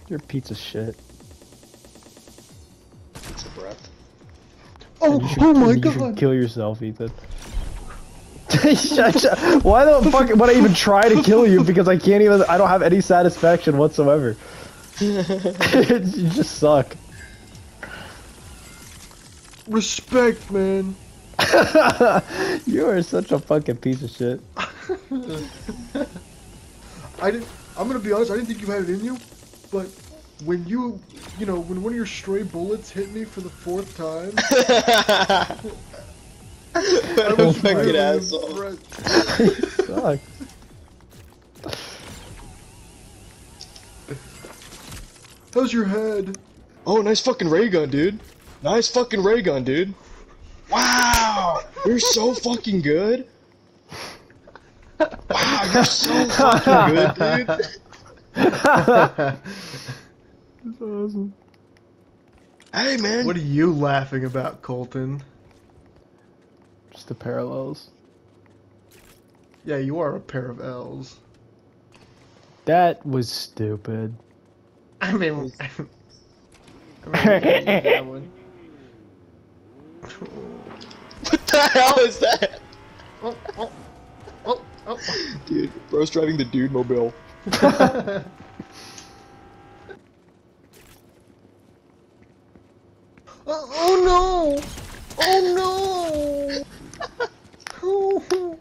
You're a piece of shit. It's a breath. Oh, oh my You should god! kill yourself, Ethan. Shut. Why the fuck would I even try to kill you? Because I can't even. I don't have any satisfaction whatsoever. You just suck. Respect, man. You are such a fucking piece of shit. I'm gonna be honest. I didn't think you had it in you, but when you know, when one of your stray bullets hit me for the 4th time, I was Fucking really asshole. impressed. You suck. How's your head? Oh, nice fucking ray gun, dude. Nice fucking ray gun, dude. Wow, you're so fucking good. Wow, you're so fucking good, dude. That's awesome. Hey, man. What are you laughing about, Colton? Just the parallels. Yeah, you are a pair of L's. That was stupid. I mean, that one. What the hell is that? Oh, oh, oh, oh. Dude, bro's driving the dude mobile. Oh no! Oh no! Oh.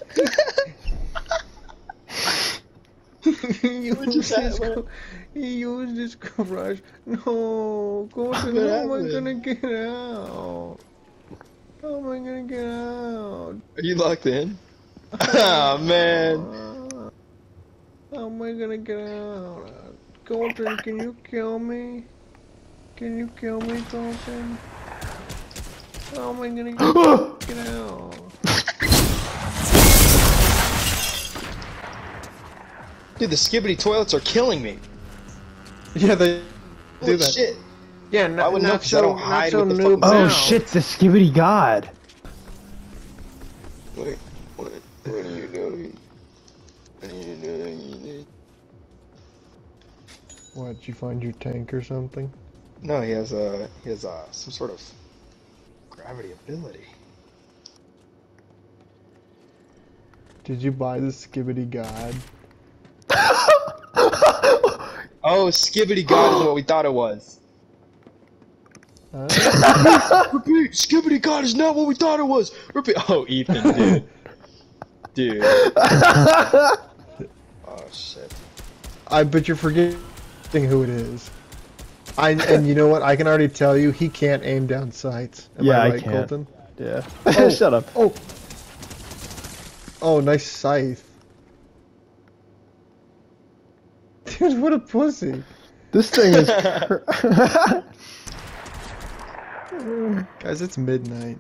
You used this garage. No, Colton, how am I gonna get out? How am I gonna get out? Are you locked in? Oh, man. How am I gonna get out? Colton, can you kill me? Can you kill me, Colton? How am I gonna get out? Dude, the Skibidi toilets are killing me. Yeah, they do Holy that. shit. Yeah, I not, wouldn't know, not 'cause I so, don't not hide so with the noob fucking- Oh now. shit, the Skibidi God. Wait, what are you doing? What are you doing? What, did you find your tank or something? No, he has some sort of gravity ability. Did you buy the Skibidi God? Oh, Skibidi God is what we thought it was. Huh? Repeat, Skibidi God is not what we thought it was. Repeat. Oh, Ethan, dude. Dude. Oh shit. I bet you're forgetting who it is. And you know what? I can already tell you he can't aim down sights. Am Yeah, I I right, can't. Colton? Yeah. Oh. Shut up. Oh. Oh, nice scythe. Dude, what a pussy. This thing is. Guys, it's midnight.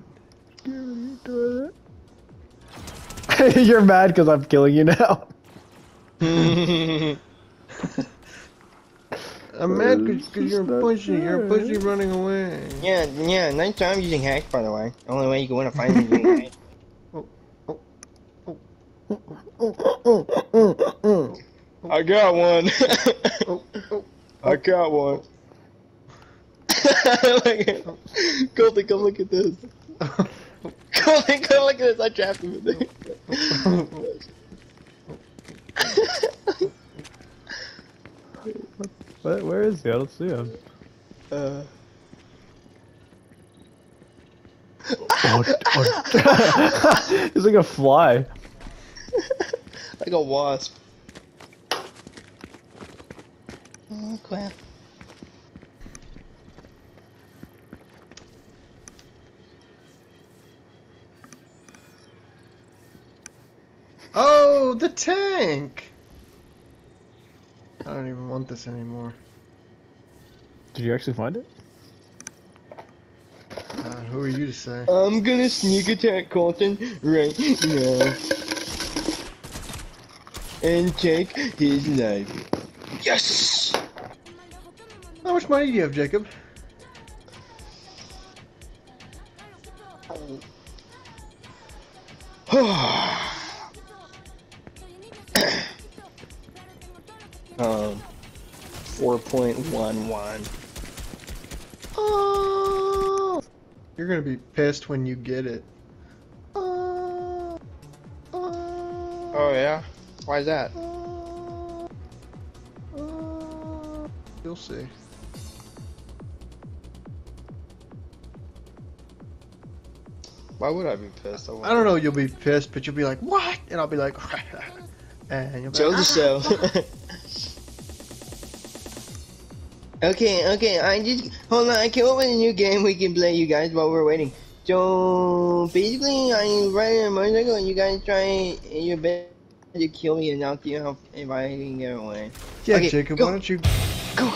You're mad because I'm killing you now. I'm mad because you're pushing. You're pushing running away. Yeah, nice job using hacks, by the way. Only way you can win a fight is using hacks. I got one. I got one. Colton, come look at this. Colton, come look at this. I trapped him in there. Where is he? I don't see him. He's like a fly. Like a wasp. Oh crap. Oh, the tank! I don't even want this anymore. Did you actually find it? Who are you to say? I'm gonna sneak attack Colton right now. And take his life. Yes! How much money do you have, Jacob? 4.11. Oh, you're gonna be pissed when you get it. Oh yeah? Why is that? You'll see. Why would I be pissed? I don't know. You'll be pissed, but you'll be like, "What?" And I'll be like, and you'll be Joe like, the show. Okay, I just hold on. I came up with a new game we can play, you guys, while we're waiting. So basically, I'm riding a motorcycle, and you guys try your best to kill me, and I'll see how if I can get away. Yeah, okay, Jacob, go. why don't you Go!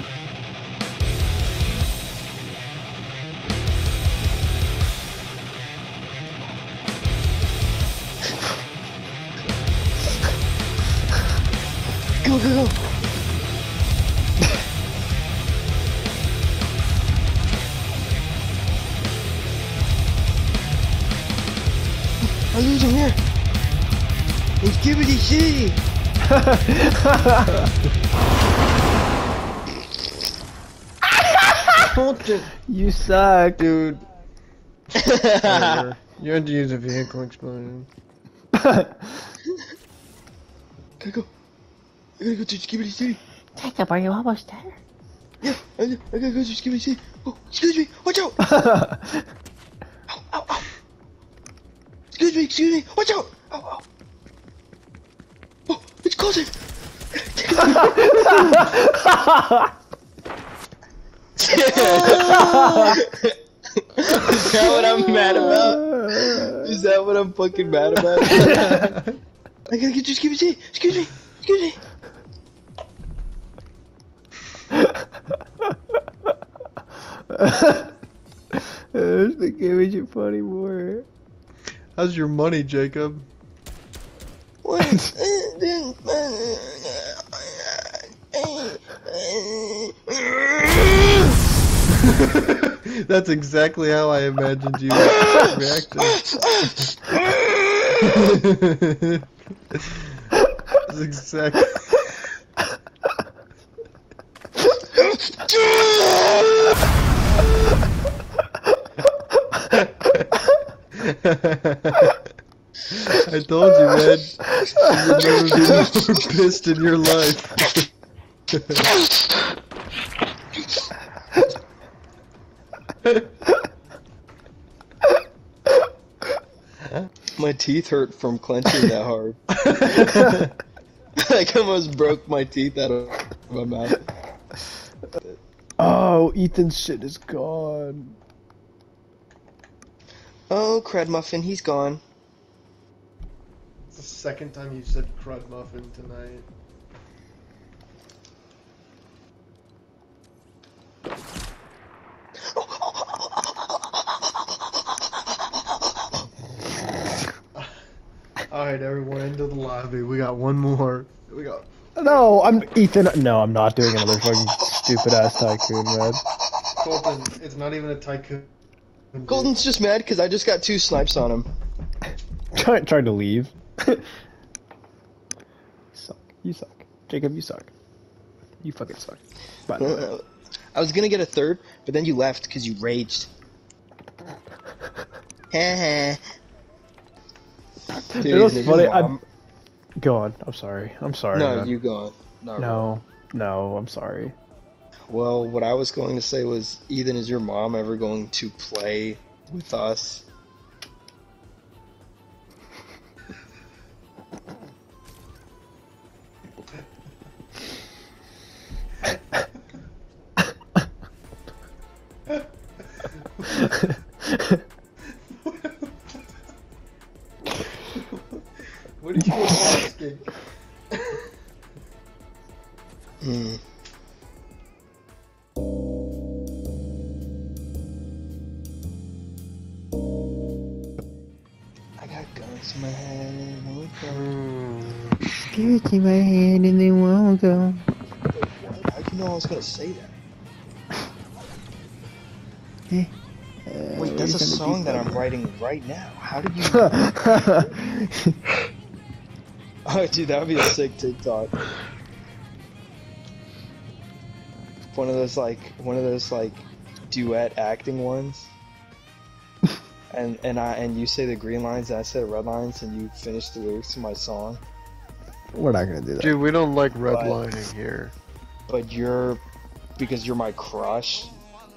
Go! I lose him here. In Skibidi City. Colton, You suck. dude? Whatever. You had to use a vehicle explosion. Gotta go. I gotta go to Skibidi City. Jacob, are you almost there? Yeah, I gotta go to Skibidi City. Oh, excuse me. Watch out. Ow. Excuse me. Watch out. Ow. Oh, it's closing. Is that what I'm mad about? Is that what I'm fucking mad about? I gotta get to Skibidi City. Excuse me. The game is funny more. How's your money, Jacob? That's exactly how I imagined you reacting. That's exactly. I told you, man. You've never been more pissed in your life. My teeth hurt from clenching that hard. Like I almost broke my teeth out of my mouth. Oh, Ethan's shit is gone. Oh, Cred Muffin, he's gone. It's the second time you said crud muffin tonight. Alright, everyone, into the lobby. We got one more. We got. No, I'm Ethan. No, I'm not doing another fucking stupid ass tycoon, man. Colton, it's not even a tycoon. Colton's just mad because I just got 2 snipes on him. Trying to leave. You suck. Jacob, you suck. You fucking suck. By the way. I was gonna get a 3rd, but then you left because you raged. Dude, It was funny. Go on. I'm sorry. I'm sorry. No, man. you go on. No, I'm sorry. Well, what I was going to say was, Ethan, is your mom ever going to play with us? What are you asking? I got guns in my head. Scared in my hand and they won't go. What? How'd you know I was gonna say that? Wait, that's a song that I'm writing right now. How did you? Oh, dude, that would be a sick TikTok. one of those like duet acting ones. And you say the green lines, and I say the red lines, and you finish the lyrics to my song. We're not gonna do that. Dude, we don't like redlining here. But because you're my crush.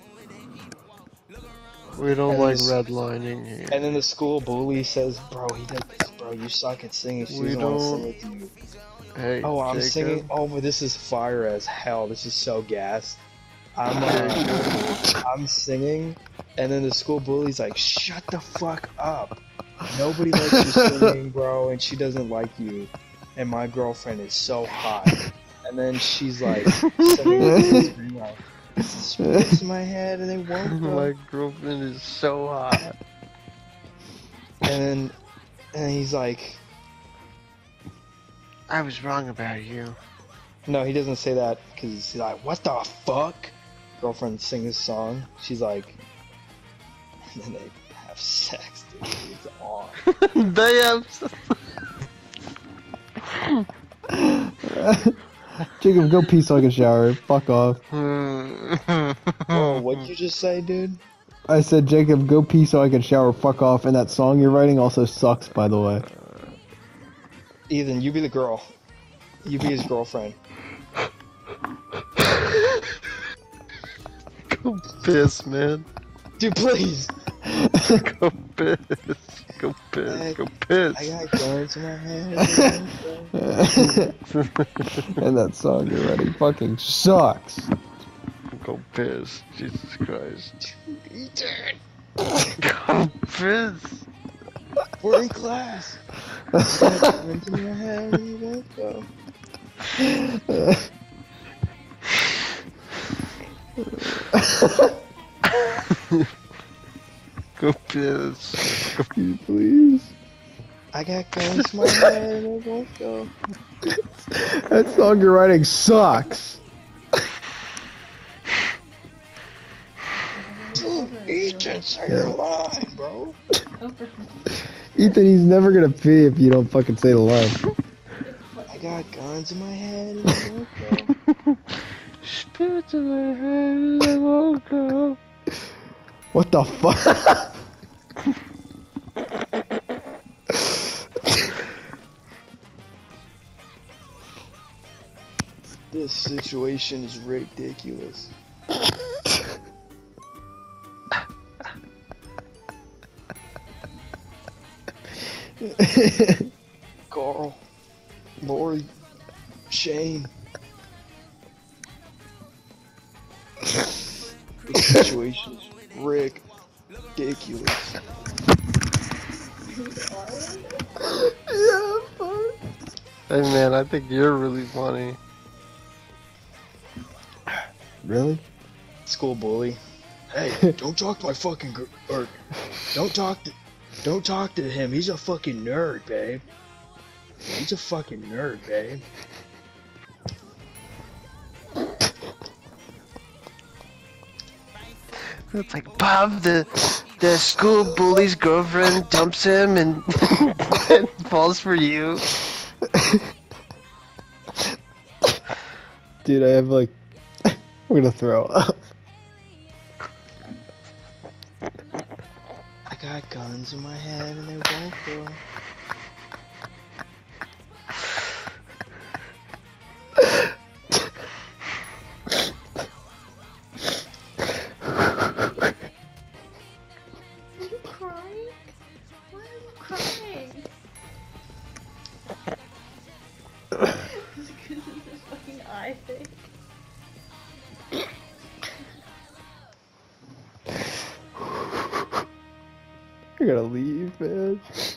We don't And like this- redlining here. And then the school bully says, "Bro, he did this. Bro, you suck at singing. She We doesn't want to don't- sing with you." Hey, Oh, I'm Jacob. singing. Oh, but this is fire as hell. This is so gas. I'm singing, and then the school bully's like, "Shut the fuck up. Nobody likes you singing, bro, and she doesn't like you. And my girlfriend is so hot." And then she's like, singing this green light. Space in my head, and they won't go. My girlfriend is so hot. And he's like, I was wrong about you. no, he doesn't say that because he's like, "What the fuck?" Girlfriend sings this song. She's like, and then they have sex, dude. It's on. They have. Jacob, go pee so I can shower. Fuck off. Oh, what'd you just say, dude? I said, Jacob, go pee so I can shower. Fuck off. And that song you're writing also sucks, by the way. Ethan, you be the girl. You be his girlfriend. Go piss, man. Dude, please. Go piss. Go piss. Go piss. I got guns in my head. And that song you're writing fucking sucks. Go piss. Jesus Christ. Ethan, Go piss. we're in class. I got guns in my head and you won't go. Go piss. Can you please? I got guns in my head and I won't go. That song you're writing sucks. Ethan, say your line, bro. Ethan, he's never gonna pee if you don't fucking say the line. I got guns in my head and I won't go. Spirits in my head and I won't go. What the fuck? This situation is ridiculous. Carl, Lori, Shane. This situation is ridiculous. Yeah, fuck. Hey man, I think you're really funny. Really? School bully. Hey, don't talk to my fucking or don't talk to him. He's a fucking nerd, babe. He's a fucking nerd, babe. It's like Bob, the school bully's girlfriend dumps him and, and falls for you. Dude, I have like... I'm gonna throw up. I got guns in my head and they won't go. Are you crying? Why are you crying? It's because of this fucking eye thing. I gotta leave, man.